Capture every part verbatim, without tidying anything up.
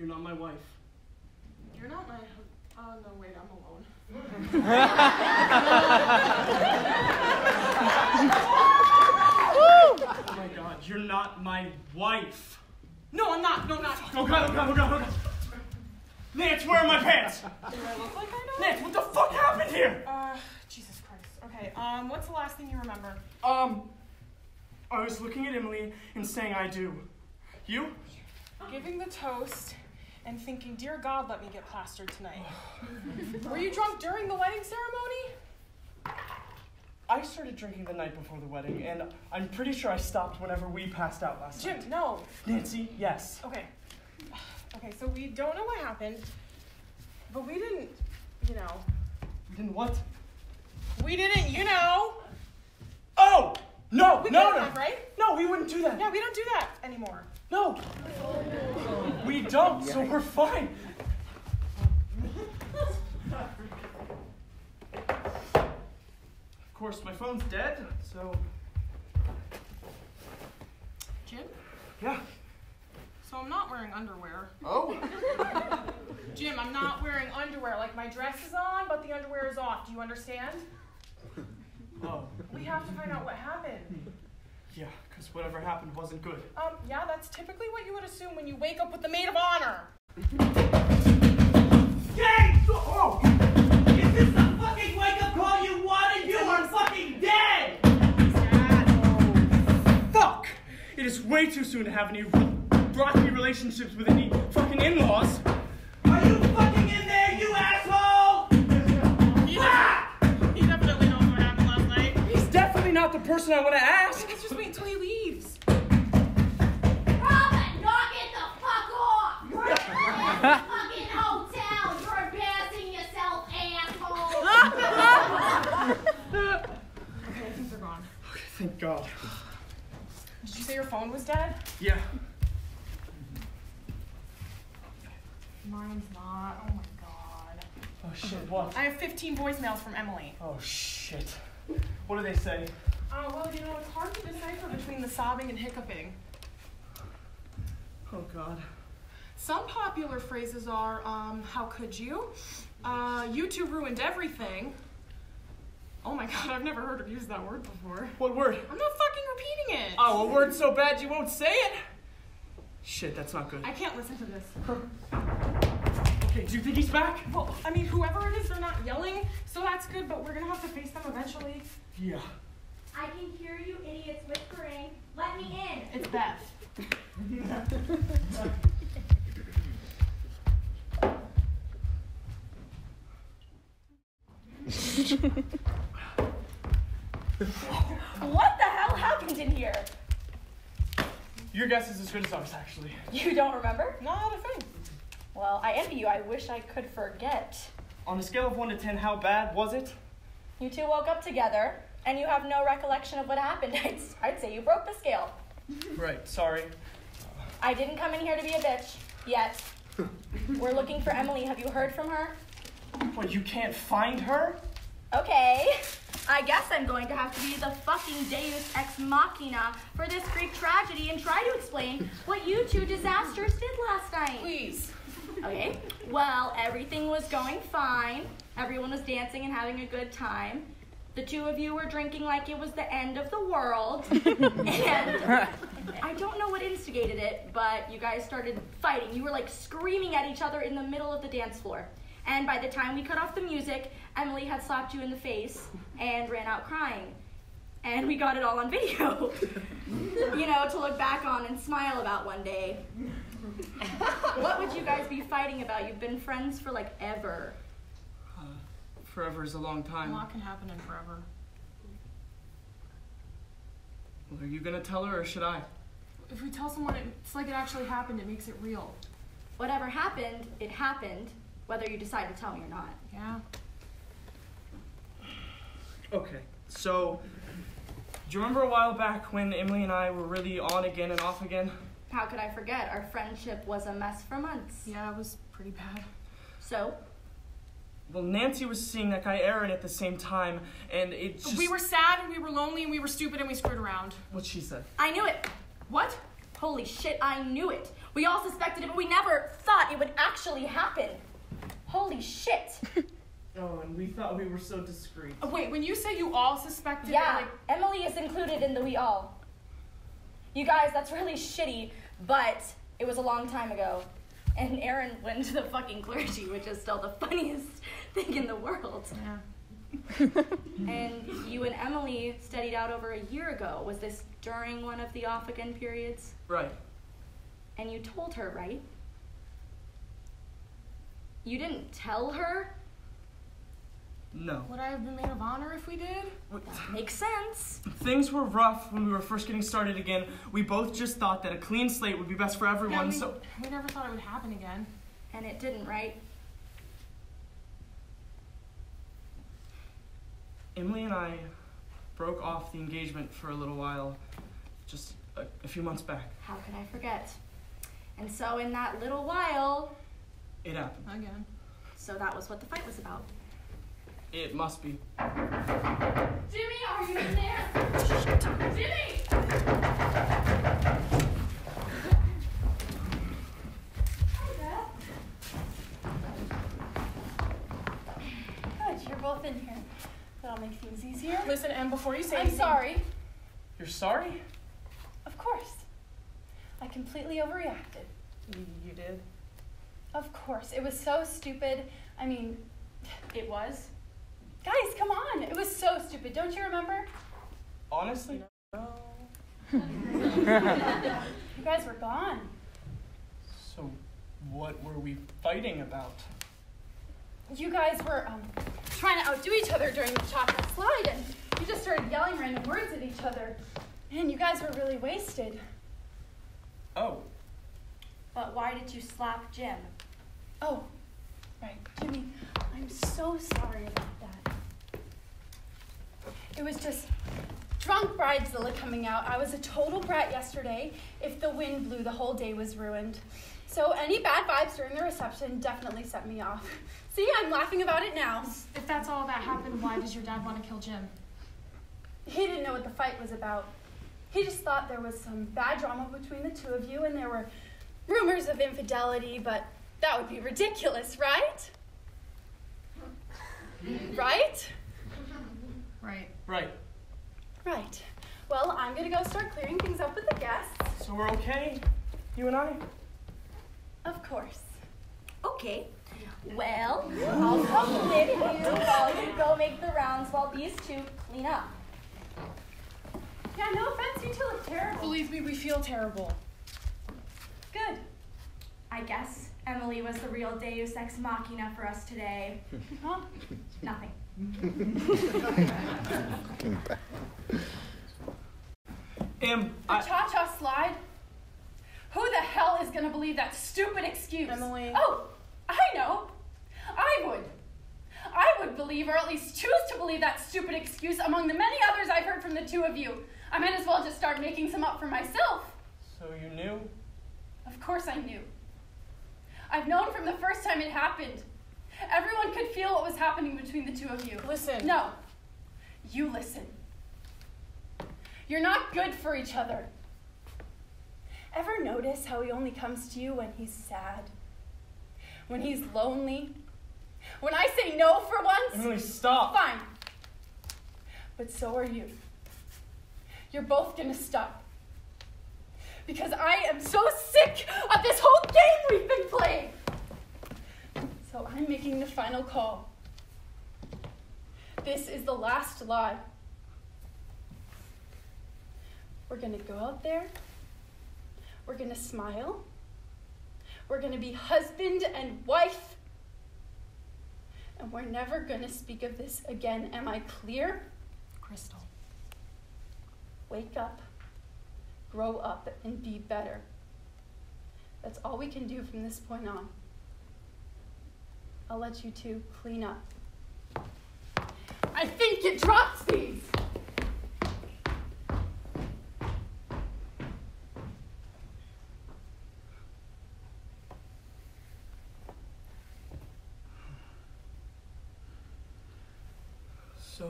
You're not my wife. You're not my... Oh, no, wait, I'm alone. Oh my God, you're not my wife. No, I'm not. No, not. Oh God, oh God, oh God, oh God. Nance, where are my pants? Do I look like I know? Nance, what the fuck happened here? Uh, Jesus Christ. Okay, um, what's the last thing you remember? Um, I was looking at Emily and saying I do. You? Giving the toast and thinking, dear God, let me get plastered tonight. Were you drunk during the wedding ceremony? I started drinking the night before the wedding, and I'm pretty sure I stopped whenever we passed out last Jim, night. no. Nancy, yes. Okay. Okay, so we don't know what happened, but we didn't, you know. We didn't what? We didn't, you know. Oh! No, We no, did no. that, right? No, we wouldn't do that. Yeah, we don't do that anymore. No. We don't, so we're fine. Of course, my phone's dead, so... Jim? Yeah. So I'm not wearing underwear. Oh? Jim, I'm not wearing underwear. Like, my dress is on, but the underwear is off. Do you understand? Oh. We have to find out what happened. Yeah, because whatever happened wasn't good. Um, yeah, that's typically what you would assume when you wake up with the maid of honor. Yay! Oh! Is this the fucking wake-up call you wanted? You are fucking dead! Fuck! It is way too soon to have any rocky relationships with any fucking in-laws. Are you fucking in there, you asshole? He, ah! He definitely knows what happened last night. He's definitely not the person I want to ask. Let's just wait until he leaves. Robin, knock it the fuck off! You're in a fucking hotel! You're embarrassing yourself, asshole! Okay, I think they're gone. Okay, thank God. Did you say your phone was dead? Yeah. Mine's not. Oh my God. Oh shit, what? I have fifteen voicemails from Emily. Oh shit. What do they say? Oh, well, you know, it's hard to decipher between the sobbing and hiccuping. Oh God. Some popular phrases are, um, how could you? Uh, you two ruined everything. Oh my God, I've never heard her use that word before. What word? I'm not fucking repeating it. Oh, a word so bad you won't say it? Shit, that's not good. I can't listen to this. Okay, do you think he's back? Well, I mean, whoever it is, they're not yelling, so that's good, but we're gonna have to face them eventually. Yeah. I can hear you idiots whispering. Let me in. It's Beth. What the hell happened in here? Your guess is as good as ours, actually. You don't remember? Not a thing. Well, I envy you. I wish I could forget. On a scale of one to ten, how bad was it? You two woke up together, and you have no recollection of what happened. I'd, I'd say you broke the scale. Right, sorry. I didn't come in here to be a bitch, yet. We're looking for Emily. Have you heard from her? What, you can't find her? Okay. I guess I'm going to have to be the fucking deus ex machina for this Greek tragedy and try to explain what you two disasters did last night. Please. Okay. Well, everything was going fine. Everyone was dancing and having a good time. The two of you were drinking like it was the end of the world. And I don't know what instigated it, but you guys started fighting. You were like screaming at each other in the middle of the dance floor. And by the time we cut off the music, Emily had slapped you in the face and ran out crying. And we got it all on video. You know, to look back on and smile about one day. What would you guys be fighting about? You've been friends for like ever. Uh, forever is a long A time. lot can happen in forever. Well, are you gonna tell her or should I? If we tell someone it's like it actually happened, it makes it real. Whatever happened, it happened, whether you decide to tell me or not. Yeah. Okay, so, do you remember a while back when Emily and I were really on again and off again? How could I forget? Our friendship was a mess for months. Yeah, it was pretty bad. So? Well, Nancy was seeing that guy Aaron at the same time, and it just... We were sad and we were lonely and we were stupid and we screwed around. What she said. I knew it. What? Holy shit, I knew it. We all suspected it, but we never thought it would actually happen. Holy shit. Oh, and we thought we were so discreet. Oh, wait, when you say you all suspected Yeah, it, like, Emily is included in the we all. You guys, that's really shitty, but it was a long time ago. And Aaron went to the fucking clergy, which is still the funniest thing in the world. yeah. And you and Emily studied out over a year ago. Was this during one of the off-again periods? Right. And you told her, right? You didn't tell her? No. Would I have been maid of honor if we did? Makes sense. Things were rough when we were first getting started again. We both just thought that a clean slate would be best for everyone, Yeah, we, so... we never thought it would happen again. And it didn't, right? Emily and I broke off the engagement for a little while, just a, a few months back. How can I forget? And so in that little while, It happened. Again. so that was what the fight was about. It must be. Jimmy, are you in there? Jimmy! Good, you're both in here. That'll make things easier. Listen, Em, before you say I'm anything... sorry. You're sorry? Of course. I completely overreacted. You, you did? Of course. It was so stupid. I mean, It was? guys, come on. It was so stupid. Don't you remember? Honestly? No. You guys were gone. So, what were we fighting about? You guys were um, trying to outdo each other during the chocolate slide, and you just started yelling random words at each other. Man, you guys were really wasted. Oh, But why did you slap Jim? Oh, right, Jimmy, I'm so sorry about that. It was just drunk bridezilla coming out. I was a total brat yesterday. If the wind blew, the whole day was ruined. So any bad vibes during the reception definitely set me off. See, I'm laughing about it now. If that's all that happened, why does your dad want to kill Jim? He didn't know what the fight was about. He just thought there was some bad drama between the two of you, and there were rumors of infidelity, but that would be ridiculous, right? Right? Right. right. Right. Well, I'm gonna go start clearing things up with the guests. So we're okay? You and I? Of course. Okay. Well, I'll come with you while you go make the rounds while these two clean up. Yeah, no offense, you two look terrible. Believe me, we feel terrible. Good. I guess Emily was the real Deus Ex Machina for us today. Huh? Nothing. Em, The I... cha-cha slide? Who the hell is gonna believe that stupid excuse? Emily. Oh, I know. I would. I would believe, or at least choose to believe, that stupid excuse among the many others I've heard from the two of you. I might as well just start making some up for myself. So you knew? Of course I knew. I've known from the first time it happened. Everyone could feel what was happening between the two of you. Listen. No. You listen. You're not good for each other. Ever notice how he only comes to you when he's sad? When he's lonely? When I say no for once? Emily, stop! Fine. But so are you. You're both gonna stop. Because I am so sick of this whole game we've been playing. So I'm making the final call. This is the last lie. We're gonna go out there. We're gonna smile. We're gonna be husband and wife. And we're never gonna speak of this again. Am I clear? Crystal. Wake up, grow up, and be better. That's all we can do from this point on. I'll let you two clean up. I think you dropped these! So...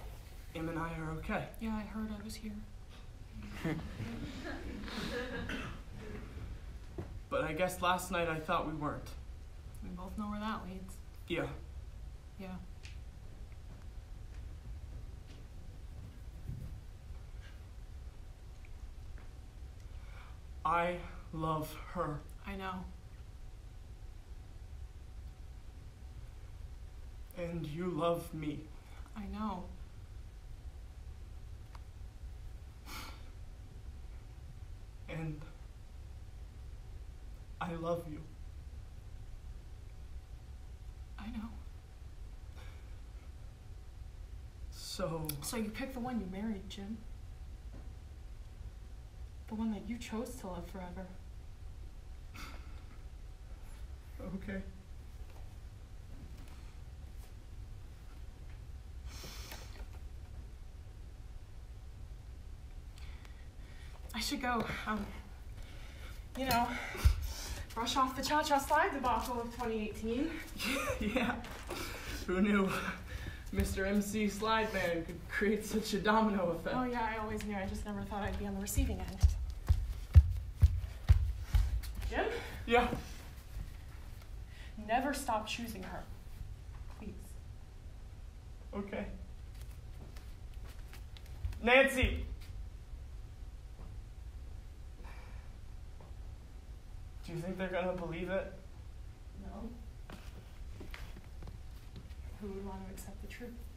Em and I are okay. Yeah, I heard I was here. But I guess last night I thought we weren't. We both know where that leads. Yeah. Yeah. I love her. I know. And you love me. I know. And I love you. I know. So, So you picked the one you married, Jim. The one that you chose to live forever. okay. I should go, um, you know, brush off the Cha-Cha Slide debacle of twenty eighteen. Yeah. Who knew Mister M C Slide Man could create such a domino effect? Oh yeah, I always knew. I just never thought I'd be on the receiving end. Jim, Yeah. never stop choosing her. Please. Okay. Nancy! Do you think they're gonna believe it? No. Who would want to accept the truth?